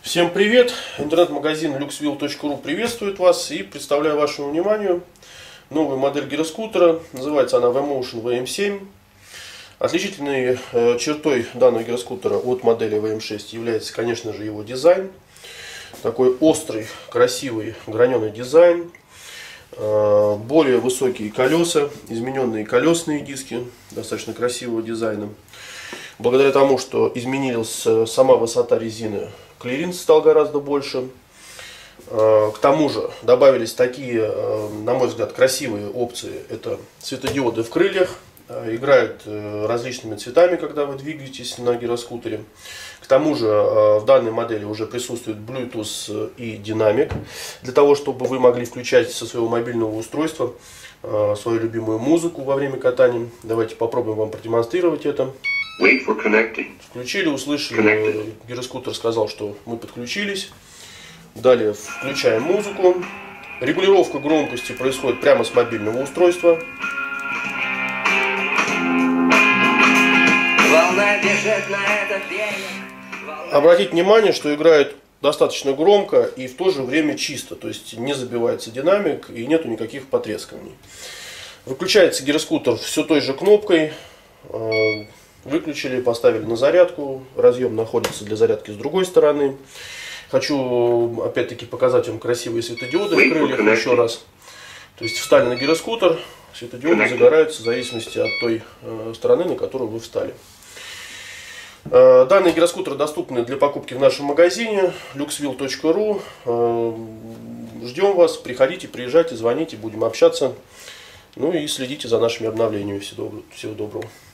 Всем привет! Интернет-магазин luxwheel.ru приветствует вас и представляю вашему вниманию новую модель гироскутера. Называется она V-Motion VM7. Отличительной чертой данного гироскутера от модели VM6 является, конечно же, его дизайн. Такой острый, красивый, граненый дизайн. Более высокие колеса, измененные колесные диски, достаточно красивого дизайна. Благодаря тому, что изменилась сама высота резины, клиренс стал гораздо больше. К тому же добавились такие, на мой взгляд, красивые опции. Это светодиоды в крыльях, играют различными цветами, когда вы двигаетесь на гироскутере. К тому же в данной модели уже присутствует Bluetooth и динамик, для того, чтобы вы могли включать со своего мобильного устройства свою любимую музыку во время катания. Давайте попробуем вам продемонстрировать это. Включили, услышали, гироскутер сказал, что мы подключились. Далее включаем музыку. Регулировка громкости происходит прямо с мобильного устройства. Обратите внимание, что играет достаточно громко и в то же время чисто. То есть не забивается динамик и нету никаких потрескиваний. Выключается гироскутер все той же кнопкой. Выключили, поставили на зарядку. Разъем находится для зарядки с другой стороны. Хочу опять-таки показать вам красивые светодиоды в крыльях еще раз. То есть встали на гироскутер, светодиоды загораются в зависимости от той стороны, на которую вы встали. Данные гироскутеры доступны для покупки в нашем магазине luxwheel.ru. Ждем вас, приходите, приезжайте, звоните, будем общаться. Ну и следите за нашими обновлениями. Всего доброго.